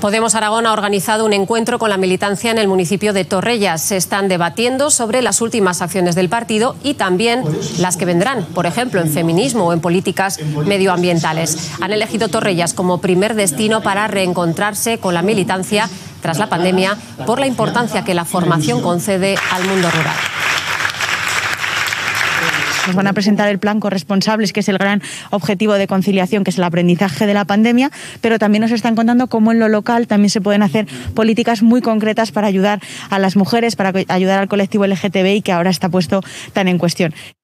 Podemos Aragón ha organizado un encuentro con la militancia en el municipio de Torrellas. Se están debatiendo sobre las últimas acciones del partido y también las que vendrán, por ejemplo, en feminismo o en políticas medioambientales. Han elegido Torrellas como primer destino para reencontrarse con la militancia tras la pandemia por la importancia que la formación concede al mundo rural. Nos van a presentar el plan Corresponsables, que es el gran objetivo de conciliación, que es el aprendizaje de la pandemia, pero también nos están contando cómo en lo local también se pueden hacer políticas muy concretas para ayudar a las mujeres, para ayudar al colectivo LGTBI, que ahora está puesto tan en cuestión.